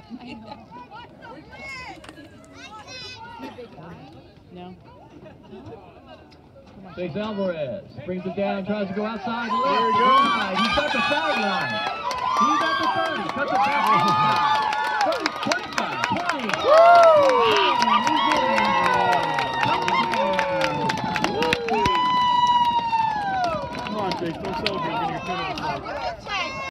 No. Chase Alvarez brings it down, tries to go outside the left. Right. He's got the sideline. He's at the 30. Cuts it back inside. 30, 25, 20. Come on, Chase, don't celebrate getting your turnover.